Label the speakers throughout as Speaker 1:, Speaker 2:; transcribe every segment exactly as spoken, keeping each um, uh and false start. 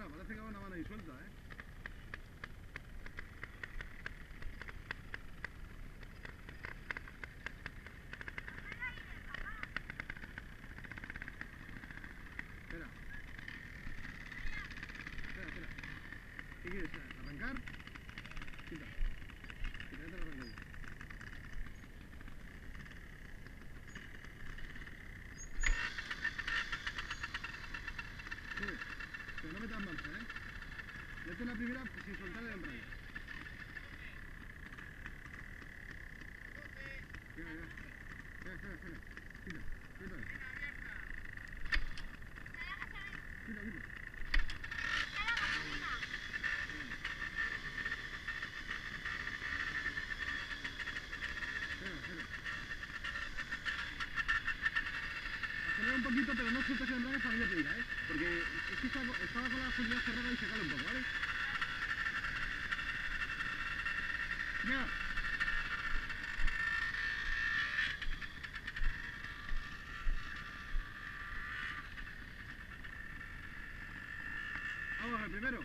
Speaker 1: parece que va una mano ahí suelta, ¿eh? Espera. Espera, espera. ¿Qué quieres? ¿Arrancar? Quita. Quita, ya te lo arranco yo. Sube. Pero no metas marcha, ¿eh? Mete la primera sin soltar el embrague. Ya, ya. Espera, espera, espera. Quita, quita. Quita, quita. Espera, espera. Acelera un poquito, pero no sueltes el embrague para que yo te diga, ¿eh? Porque es que estaba, estaba con la seguridad cerrada y se cala un poco, ¿vale? Ya. Vamos, el primero.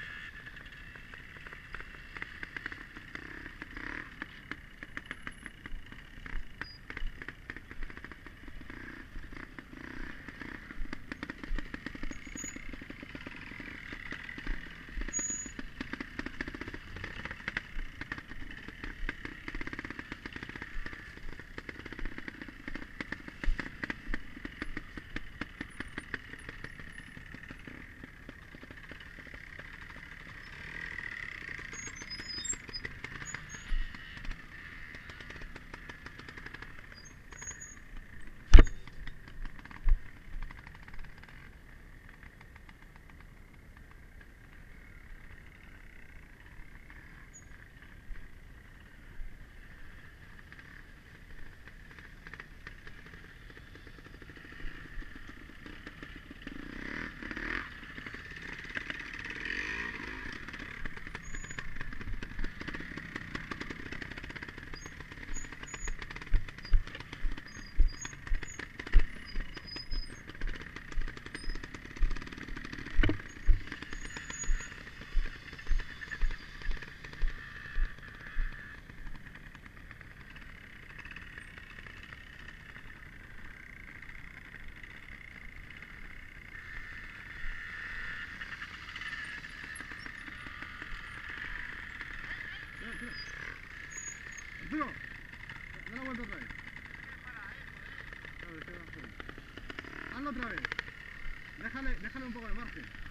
Speaker 1: Arturo, da la vuelta otra vez. Hazlo otra vez. Déjale, déjale un poco de margen.